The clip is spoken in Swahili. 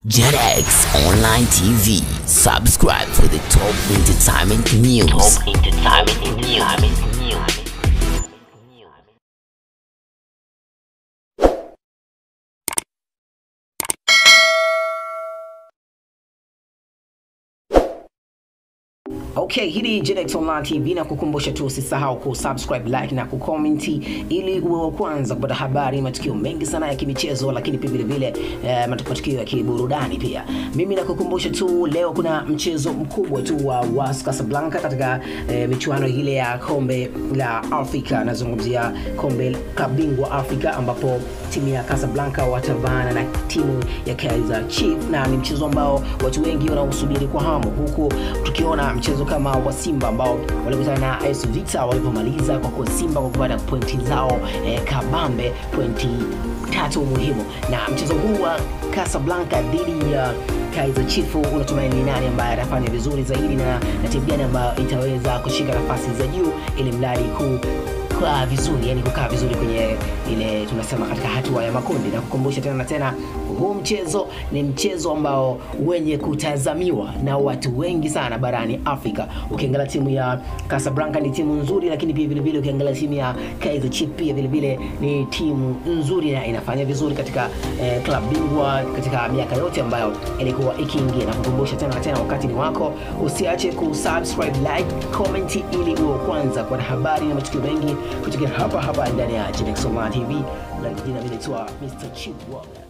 JetX Online TV. Subscribe for the top entertainment news. Okay, hili JetX Online TV na kukumbusha tu usisahau kusubscribe, like na kucomment ili uwe wa kwanza kupata habari, matukio mengi sana ya kimichezo, lakini pia vile vile matukio ya kiburudani pia. Mimi nakukumbusha tu leo kuna mchezo mkubwa tu wa WAS Casablanca katika michuano ile ya kombe la Afrika. Nazungumzia kombe la bingwa Afrika ambapo timu ya Casablanca watavana na timu ya Kaizer Chiefs, na ni mchezo ambao watu wengi wanausubiri kwa hamu, huku tukiona mchezo kama wa Simba ambao walikutana na AS Vita walipomaliza kwa Simba kwa kupata pointi zao kabambe, pointi 3 muhimu. Na mchezo huu wa Casablanca dhidi ya Kaizer Chiefs unatumaini nani ambaye atafanya vizuri zaidi na timu gani ambayo itaweza kushika nafasi za juu ili mradi kukaa vizuri, yani kukaa vizuri kwenye ile tunasema katika hatua ya makundi. Na kukumbusha tena na tena, huu mchezo ni mchezo ambao wenye kutazamiwa na watu wengi sana barani Afrika. Ukiangalia timu ya Casablanca ni timu nzuri, lakini pia vile vile ukiangalia timu ya Kaizer Chiefs pia vile vile ni timu nzuri na inafanya vizuri katika klabu bingwa katika miaka yote ambayo ilikuwa ikiingia. Na kukumbusha tena na tena, wakati ni wako, usiache kusubscribe, like, comment ili uwe kwanza kwa habari na matukio mengi kutoka hapa ndani ya JetX Online TV. Na jina linaitwa Mr. Chibwa.